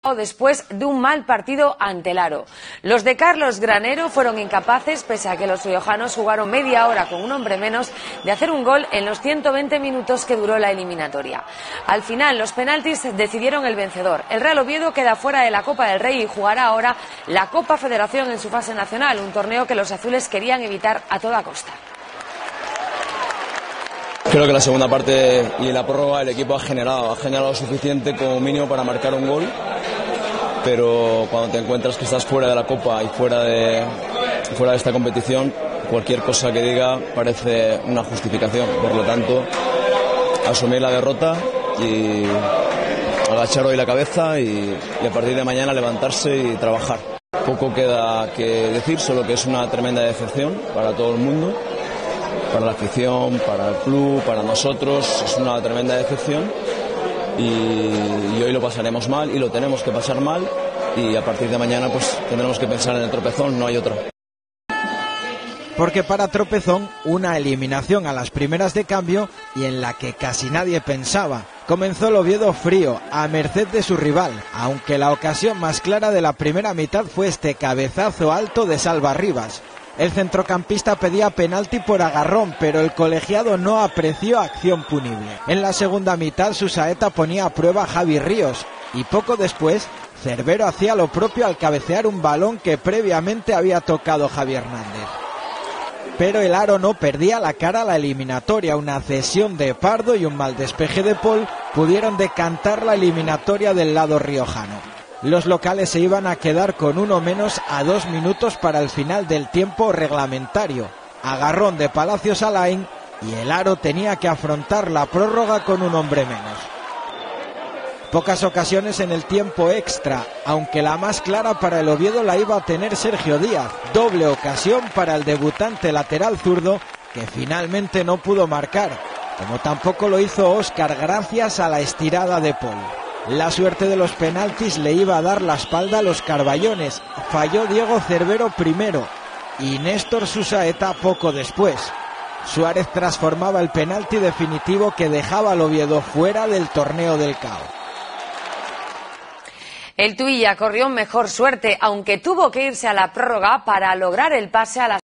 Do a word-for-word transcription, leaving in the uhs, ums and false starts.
después de un mal partido ante el Aro. Los de Carlos Granero fueron incapaces, pese a que los riojanos jugaron media hora con un hombre menos, de hacer un gol en los ciento veinte minutos que duró la eliminatoria. Al final, los penaltis decidieron el vencedor. El Real Oviedo queda fuera de la Copa del Rey y jugará ahora la Copa Federación en su fase nacional, un torneo que los azules querían evitar a toda costa. Creo que la segunda parte y la prórroga el equipo ha generado, ha generado suficiente como mínimo para marcar un gol, pero cuando te encuentras que estás fuera de la Copa y fuera de, fuera de esta competición, cualquier cosa que diga parece una justificación. Por lo tanto, asumir la derrota y agachar hoy la cabeza y, y a partir de mañana levantarse y trabajar. Poco queda que decir, solo que es una tremenda decepción para todo el mundo. Para la afición, para el club, para nosotros, es una tremenda decepción y, y hoy lo pasaremos mal y lo tenemos que pasar mal y a partir de mañana pues tendremos que pensar en el tropezón, no hay otra. Porque para Tropezón, una eliminación a las primeras de cambio y en la que casi nadie pensaba. Comenzó el Oviedo frío, a merced de su rival, aunque la ocasión más clara de la primera mitad fue este cabezazo alto de Salva Rivas. El centrocampista pedía penalti por agarrón, pero el colegiado no apreció acción punible. En la segunda mitad, Susaeta ponía a prueba a Javi Ríos y poco después, Cervero hacía lo propio al cabecear un balón que previamente había tocado Javi Hernández. Pero el Aro no perdía la cara a la eliminatoria. Una cesión de Pardo y un mal despeje de Paul pudieron decantar la eliminatoria del lado riojano. Los locales se iban a quedar con uno menos a dos minutos para el final del tiempo reglamentario. Agarrón de Palacios Alain y el Aro tenía que afrontar la prórroga con un hombre menos. Pocas ocasiones en el tiempo extra, aunque la más clara para el Oviedo la iba a tener Sergio Díaz. Doble ocasión para el debutante lateral zurdo que finalmente no pudo marcar, como tampoco lo hizo Óscar gracias a la estirada de Paul. La suerte de los penaltis le iba a dar la espalda a los carballones. Falló Diego Cervero primero y Néstor Susaeta poco después. Suárez transformaba el penalti definitivo que dejaba al Oviedo fuera del torneo del C A O. El Tuilla corrió mejor suerte, aunque tuvo que irse a la prórroga para lograr el pase a la